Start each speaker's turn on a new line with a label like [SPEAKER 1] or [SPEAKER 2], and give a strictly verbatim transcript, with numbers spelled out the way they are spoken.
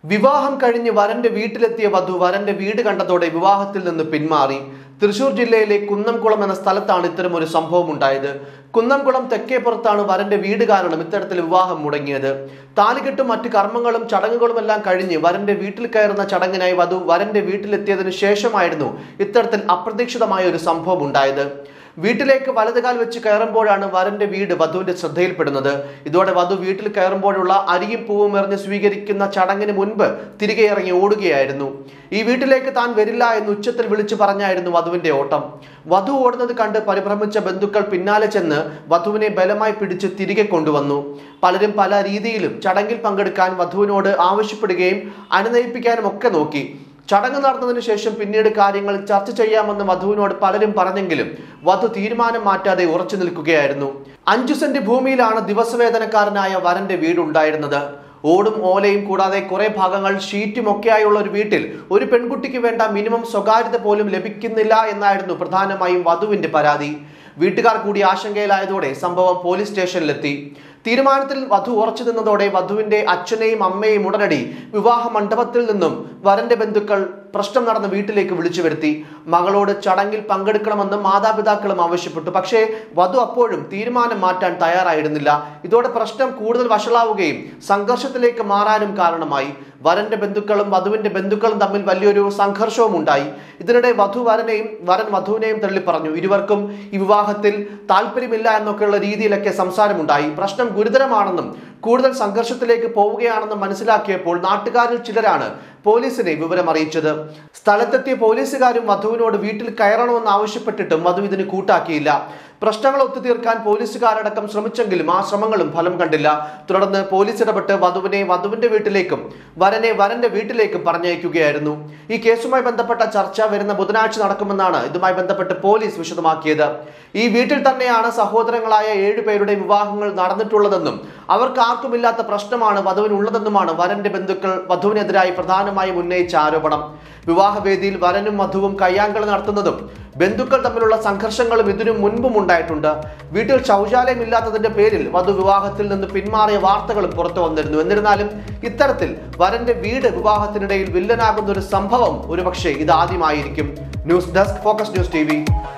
[SPEAKER 1] വിവാഹം കഴിഞ്ഞ് വരന്റെ വീട്ടിലെത്തിയ വധു വരന്റെ വീട് കണ്ടതോടെ വിവാഹത്തിൽ നിന്ന് പിന്മാറി. തൃശൂർ ജില്ലയിലെ കുന്നംകുളം എന്ന സ്ഥലത്താണ് ഇത്തരം ഒരു സംഭവം ഉണ്ടായത്. കുന്നംകുളം തെക്കേപ്പുറത്താണ് വരന്റെ വീട് കാരണം ഇത്തരത്തിൽ വിവാഹം മുടങ്ങിയത്. താലികെട്ടും മറ്റു കർമ്മങ്ങളും ചടങ്ങുകളും എല്ലാം കഴിഞ്ഞ് വരന്റെ വീട്ടിൽ കയറുന്ന ചടങ്ങിനായി വധു വരന്റെ വീട്ടിലെത്തിയതിനു ശേഷമായിരുന്നു ഇത്തരത്തിൽ അപ്രതീക്ഷിതമായ ഒരു സംഭവം ഉണ്ടായത്. വീട്ടിലേക്ക് വലതുകാൽ വെച്ച് കയറുമ്പോഴാണ് വരന്റെ വീട് വധുവിന്റെ ശ്രദ്ധയിൽപ്പെടുന്നത്. ഇതോടെ വധു വീട്ടിൽ കയറുമ്പോഴുള്ള അരിയും പൂവും എറിഞ്ഞ് സ്വീകരിക്കുന്ന ചടങ്ങിന് മുൻപ് തിരികെ ഇറങ്ങി ഓടുകയായിരുന്നു. ഈ വീട്ടിലേക്ക് താൻ വരില്ല എന്ന് ഉച്ചത്തിൽ വിളിച്ചു പറഞ്ഞായിരുന്നു വധുവിന്റെ ഓട്ടം. വധു ഓടുന്നത് കണ്ട് പരിഭ്രമിച്ച ബന്ധുക്കൾ പിന്നാലെ ചെന്ന് വധുവിനെ ബലമായി പിടിച്ച് തിരികെ കൊണ്ടുവന്നു. പലരും പല രീതിയിലും ചടങ്ങിൽ പങ്കെടുക്കാൻ വധുവിനോട് ആവശ്യപ്പെടുകയും അനുനയിപ്പിക്കാനും ഒക്കെ നോക്കി. ചടങ്ങ് നടന്നതിനു ശേഷം പിന്നീട് കാര്യങ്ങൾ ചർച്ച ചെയ്യാമെന്ന് വധുവിനോട് പലരും പറഞ്ഞെങ്കിലും വധു തീരുമാനം മാറ്റാതെ ഉറച്ചു നിൽക്കുകയായിരുന്നു. അഞ്ചു സെന്റ് ഭൂമിയിലാണ് ദിവസവേതനക്കാരനായ വരന്റെ വീടുണ്ടായിരുന്നത്. ഓടും ഓലയും കൂടാതെ കുറെ ഭാഗങ്ങൾ ഷീറ്റും ഒക്കെയായുള്ള ഒരു വീട്ടിൽ ഒരു പെൺകുട്ടിക്ക് വേണ്ട മിനിമം സ്വകാര്യത പോലും ലഭിക്കുന്നില്ല എന്നായിരുന്നു പ്രധാനമായും വധുവിന്റെ പരാതി. വീട്ടുകാർ കൂടി ആശങ്കയിലായതോടെ സംഭവം പോലീസ് സ്റ്റേഷനിലെത്തി. തീരുമാനത്തിൽ വധു ഉറച്ചു നിന്നതോടെ വധുവിന്റെ അച്ഛനെയും അമ്മയെയും ഉടനടി വിവാഹ മണ്ഡപത്തിൽ നിന്നും വരന്റെ ബന്ധുക്കൾ പ്രശ്നം നടന്ന വീട്ടിലേക്ക് വിളിച്ചു വരുത്തി. മകളോട് ചടങ്ങിൽ പങ്കെടുക്കണമെന്ന് മാതാപിതാക്കളും ആവശ്യപ്പെട്ടു. പക്ഷേ വധു അപ്പോഴും തീരുമാനം മാറ്റാൻ തയ്യാറായിരുന്നില്ല. ഇതോടെ പ്രശ്നം കൂടുതൽ വഷളാവുകയും സംഘർഷത്തിലേക്ക് മാറാനും കാരണമായി. വരന്റെ ബന്ധുക്കളും വധുവിന്റെ ബന്ധുക്കളും തമ്മിൽ വലിയൊരു സംഘർഷവും ഉണ്ടായി. ഇതിനിടെ വധു വരനെയും വരൻ വധുവിനെയും തള്ളിപ്പറഞ്ഞു. ഇരുവർക്കും ഈ വിവാഹത്തിൽ താല്പര്യമില്ല എന്നൊക്കെയുള്ള രീതിയിലൊക്കെ സംസാരമുണ്ടായി. പ്രശ്നം ഗുരുതരമാണെന്നും കൂടുതൽ സംഘർഷത്തിലേക്ക് പോവുകയാണെന്നും മനസ്സിലാക്കിയപ്പോൾ നാട്ടുകാരിൽ ചിലരാണ് പോലീസിനെ വിവരം അറിയിച്ചത്. സ്ഥലത്തെത്തിയ പോലീസുകാരും വധുവിനോട് വീട്ടിൽ കയറണമെന്ന് ആവശ്യപ്പെട്ടിട്ടും വധു ഇതിന് കൂട്ടാക്കിയില്ല. പ്രശ്നങ്ങൾ ഒത്തുതീർക്കാൻ പോലീസുകാരടക്കം ശ്രമിച്ചെങ്കിലും ആ ശ്രമങ്ങളും ഫലം കണ്ടില്ല. തുടർന്ന് പോലീസ് ഇടപെട്ട് വധുവിനെ വധുവിന്റെ വീട്ടിലേക്കും വരനെ വരന്റെ വീട്ടിലേക്കും പറഞ്ഞയക്കുകയായിരുന്നു. ഈ കേസുമായി ബന്ധപ്പെട്ട ചർച്ച വരുന്ന ബുധനാഴ്ച നടക്കുമെന്നാണ് ഇതുമായി ബന്ധപ്പെട്ട് പോലീസ് വിശദമാക്കിയത്. ഈ വീട്ടിൽ തന്നെയാണ് സഹോദരങ്ങളായ ഏഴുപേരുടെ വിവാഹങ്ങൾ നടന്നിട്ടുള്ളതെന്നും അവർക്ക് ആർക്കുമില്ലാത്ത പ്രശ്നമാണ് വധുവിനുള്ളതെന്നുമാണ് വരന്റെ ബന്ധുക്കൾ വധുവിനെതിരായി പ്രധാനമായും ഉന്നയിച്ച ആരോപണം. വിവാഹവേദിയിൽ വരനും വധുവും കയ്യാങ്കളി നടത്തുന്നതും ബന്ധുക്കൾ തമ്മിലുള്ള സംഘർഷങ്ങളും ഇതിനു മുൻപും ഉണ്ടായിട്ടുണ്ട്. വീട്ടിൽ ശൗചാലയം ഇല്ലാത്തതിന്റെ പേരിൽ വധു വിവാഹത്തിൽ നിന്ന് പിന്മാറിയ വാർത്തകളും പുറത്തു വന്നിരുന്നു. എന്നിരുന്നാലും ഇത്തരത്തിൽ വരന്റെ വീട് വിവാഹത്തിനിടയിൽ വില്ലനാകുന്ന ഒരു സംഭവം ഒരുപക്ഷെ ഇതാദ്യമായിരിക്കും. News desk, focus news T V.